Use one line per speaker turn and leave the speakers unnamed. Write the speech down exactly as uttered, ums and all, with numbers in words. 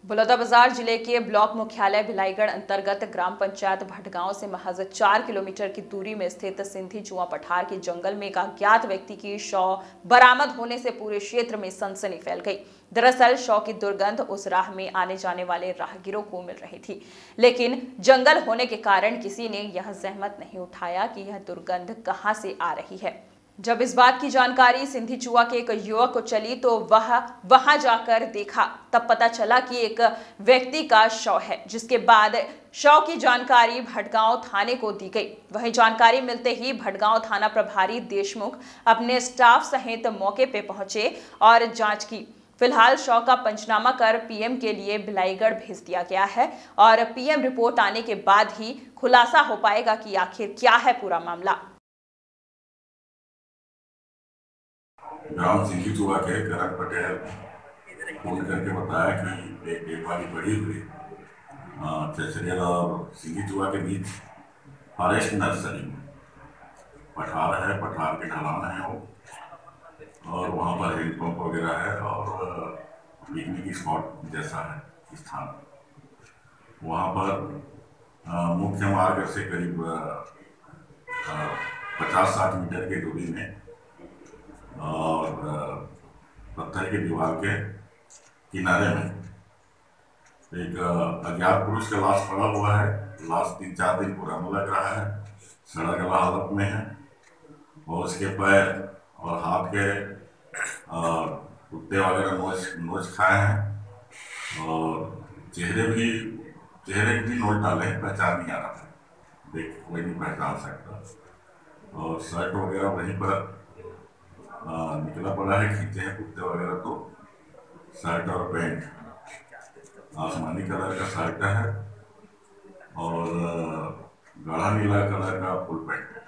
बलौदाबाजार जिले के ब्लॉक मुख्यालय भिलाईगढ़ अंतर्गत ग्राम पंचायत भटगांव से महज चार किलोमीटर की दूरी में स्थित सिंधी जुआ पठार के जंगल में एक अज्ञात व्यक्ति की शव बरामद होने से पूरे क्षेत्र में सनसनी फैल गई। दरअसल शव की दुर्गंध उस राह में आने जाने वाले राहगीरों को मिल रही थी, लेकिन जंगल होने के कारण किसी ने यह जहमत नहीं उठाया कि यह दुर्गंध कहां से आ रही है। जब इस बात की जानकारी सिंधी जुआ के एक युवक को चली तो वह वहां जाकर देखा, तब पता चला कि एक व्यक्ति का शव है, जिसके बाद शव की जानकारी भटगांव थाने को दी गई। वहीं जानकारी मिलते ही भटगांव थाना प्रभारी देशमुख अपने स्टाफ सहित मौके पे पहुंचे और जांच की। फिलहाल शव का पंचनामा कर पीएम के लिए भिलाईगढ़ भेज दिया गया है और पीएम रिपोर्ट आने के बाद ही खुलासा हो पाएगा कि आखिर क्या है पूरा मामला।
ग्राम सिंधी जुआ के करण पटेल फोन करके बताया कि एक डेड बॉडी पड़ी हुई चचरियल और सिंधी जुआ के बीच फॉरेस्ट नर्सरी में पठार है, पठार के ढलान है वो, और वहाँ पर हैंडपम्प वगैरह है और पिकनिक स्पॉट जैसा है स्थान। वहाँ पर मुख्य मार्ग से करीब पचास साठ मीटर की दूरी में और पत्थर की दीवार के किनारे में एक अज्ञात पुरुष का लाश पड़ा हुआ है। लाश तीन चार दिन पुराना लग रहा है, सड़ा गला हालत में है और उसके पैर और हाथ के कुत्ते वगैरह नोच नोच खाए हैं और चेहरे भी चेहरे भी नोच डाले, पहचान नहीं आ रहा है, देख कोई नहीं पहचान सकता। और शर्ट वगैरह वहीं पर आ, निकला पड़ा है, खींचे हैं कुत्ते वगैरह। तो शर्ट और पैंट आसमानी कलर का शर्ट है और गाढ़ा नीला कलर का फुल पैंट है।